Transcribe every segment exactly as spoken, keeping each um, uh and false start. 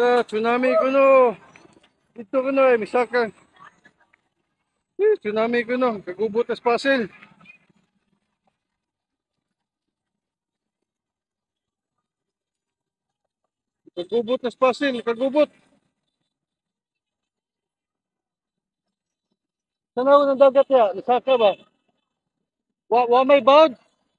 Ah, tsunami kuno. Dito kuno eh, misaka. Eh, tsunami kuno, kagubot as pasil. Kagubot as pasil, kagubot. Tanaw ng dagat ya, misaka ba? Wa, wa may bawd.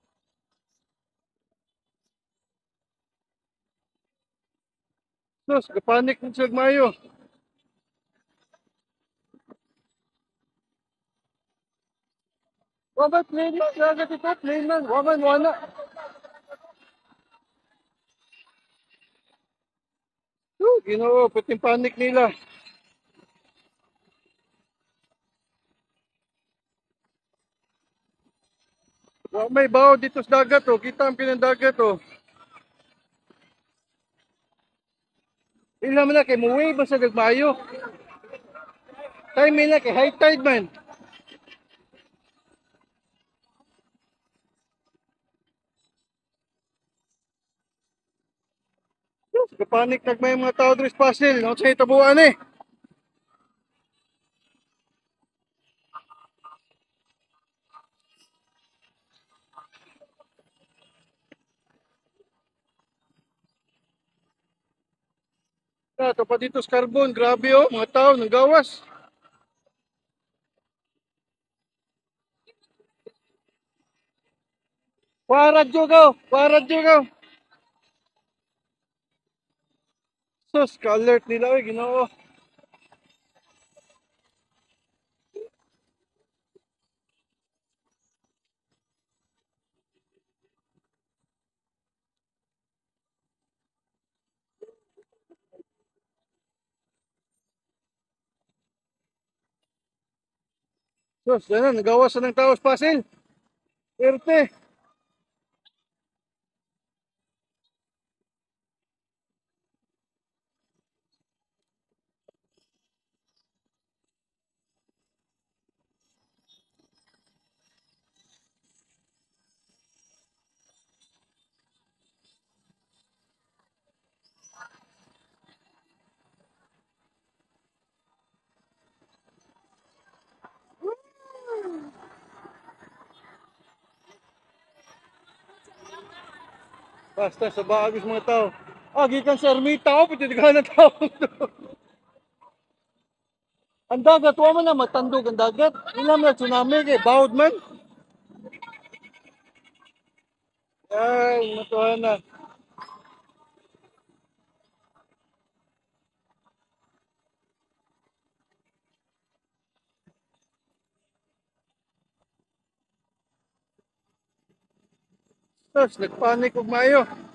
Sus, kapanik ng siyag mayo. Wa ba plain man, dagat ito, plain man. Wa man, wala. Oh, ginoo, puting panik nila. Wa may bawd dito sa dagat oh, kita ang pinandagat oh. Ilam na kay muwi ba sa gagmayo? Time nila kay high tide man. Kapanik nag may mga tao diri sa pasil, no sa itabuan eh. Ito pa dito sa carbon, grabe oh, mga tao nang gawas. Warad juga, warad juga. Sus, ka-alert nila eh, ginoo. Sus, yan na, nagawas na ng tao sa pasil. Erte. Basta sa baagos mga tao. Ah, gikan sa ermita oh, pati ka na tao. Ang dagat, wa man na matandog ang dagat. Ilam na tsunami kay bawd man. Ay, matuhan na. Sus, nagpanik og mayo.